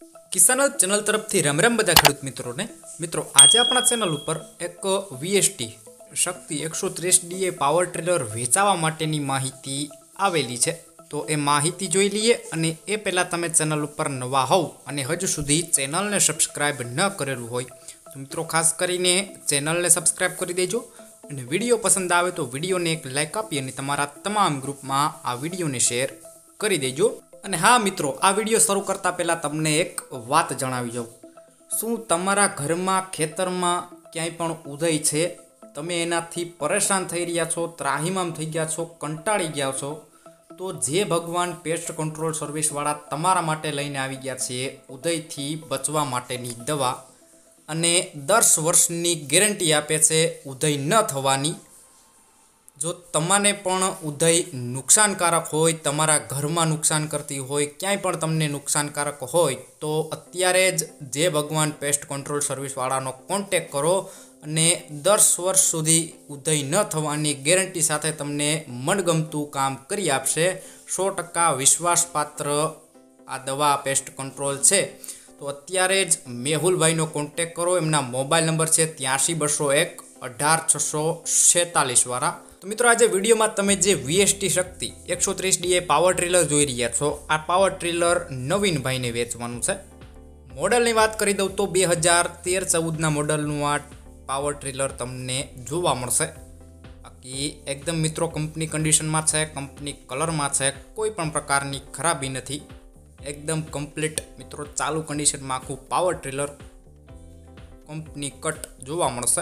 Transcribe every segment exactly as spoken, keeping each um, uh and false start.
કિસાન channel તરફથી રામ રામ બધા ખેડૂત મિત્રોને। મિત્રો આજે આપણા ચેનલ ઉપર એક વીએસટી શક્તિ એકસો ત્રીસ ડીએ પાવર ટ્રેલર વેચાવા માટેની માહિતી આવેલી છે। તો એ માહિતી જોઈ લઈએ, અને એ પહેલાં તમે ચેનલ ઉપર નવા હોવ અને હજુ સુધી ચેનલને સબસ્ક્રાઈબ ન કરેલું હોય તો મિત્રો ખાસ કરીને ચેનલને સબસ્ક્રાઈબ કરી દેજો, અને વિડીયો પસંદ આવે તો વિડીયોને એક લાઇક આપી અને તમારા તમામ ગ્રુપમાં આ વિડીયોને શેર કરી દેજો। અને હા મિત્રો, આ વિડીયો શરૂ કરતાં પહેલાં તમને એક વાત જણાવી જાઉં। શું તમારા ઘરમાં ખેતરમાં ક્યાંય પણ ઉધઈ છે, તમે એનાથી પરેશાન થઈ રહ્યા છો, ત્રાહિમામ થઈ ગયા છો, કંટાળી ગયા છો, તો જે ભગવાન પેસ્ટ કંટ્રોલ સર્વિસવાળા તમારા માટે લઈને આવી ગયા છે ઉધઈથી બચવા માટેની દવા, અને દસ વર્ષની ગેરંટી આપે છે ઉધઈ ન થવાની। જો તમને પણ ઉધઈ નુકસાનકારક હોય, તમારા ઘરમાં નુકસાન કરતી હોય, ક્યાંય પણ તમને નુકસાનકારક હોય તો અત્યારે જ જે ભગવાન પેસ્ટ કંટ્રોલ સર્વિસવાળાનો કોન્ટેક કરો, અને દસ વર્ષ સુધી ઉધઈ ન થવાની ગેરંટી સાથે તમને મનગમતું કામ કરી આપશે। સો ટકા વિશ્વાસપાત્ર આ દવા પેસ્ટ કંટ્રોલ છે। તો અત્યારે જ મેહુલભાઈનો કોન્ટેક કરો, એમના મોબાઈલ નંબર છે ત્યાંસી બસો એક અઢાર છસો છેતાલીસ વાળા। તો મિત્રો, આજે વિડીયોમાં તમે જે વીએસટી શક્તિ એકસો ત્રીસ ડીએ પાવર ટ્રેલર જોઈ રહ્યા છો, આ પાવર ટ્રેલર નવીનભાઈને વેચવાનું છે। મોડલની વાત કરી દઉં તો બે હજાર તેર ચૌદના મોડલનું આ પાવર ટ્રેલર તમને જોવા મળશે। બાકી એકદમ મિત્રો કંપની કન્ડિશનમાં છે, કંપની કલરમાં છે, કોઈ પણ પ્રકારની ખરાબી નથી, એકદમ કમ્પ્લીટ મિત્રો ચાલુ કન્ડિશનમાં આખું પાવર ટ્રેલર કંપની કટ જોવા મળશે।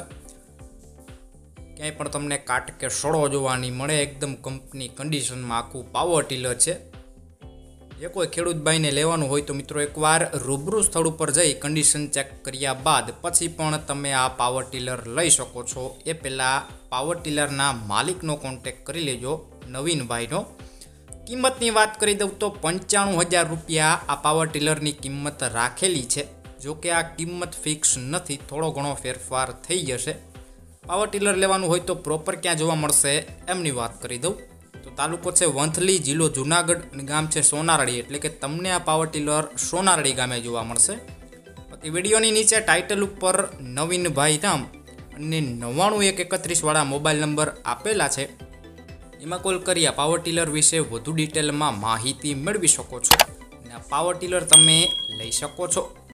ક્યાંય પણ તમને કાટ કે સડો જોવા નહીં મળે, એકદમ કંપની કન્ડિશનમાં આખું પાવર ટીલર છે। જે કોઈ ખેડૂત ભાઈને લેવાનું હોય તો મિત્રો એકવાર રૂબરૂ સ્થળ ઉપર જઈ કન્ડિશન ચેક કર્યા બાદ પછી પણ તમે આ પાવર ટીલર લઈ શકો છો। એ પહેલાં પાવર ટીલરના માલિકનો કોન્ટેક કરી લેજો, નવીનભાઈનો। કિંમતની વાત કરી દઉં તો પંચાણું હજાર રૂપિયા આ પાવર ટીલરની કિંમત રાખેલી છે। જો કે આ કિંમત ફિક્સ નથી, થોડો ઘણો ફેરફાર થઈ જશે। પાવર ટીલર લેવાનું હોય તો પ્રોપર ક્યાં જોવા મળશે એમની વાત કરી દઉં તો તાલુકો છે વંથલી, જિલ્લો જુનાગઢ, અને ગામ છે સોનારડી, એટલે કે તમને આ પાવર ટીલર સોનારડી ગામે જોવા મળશે। બાકી વિડીયોની નીચે ટાઇટલ ઉપર નવીનભાઈ નામ અને નવ્વાણું એક એકત્રીસ વાળા મોબાઈલ નંબર આપેલા છે, એમાં કોલ કરી આ પાવર ટીલર વિશે વધુ ડિટેલમાં માહિતી મેળવી શકો છો, અને આ પાવર ટીલર તમે લઈ શકો છો।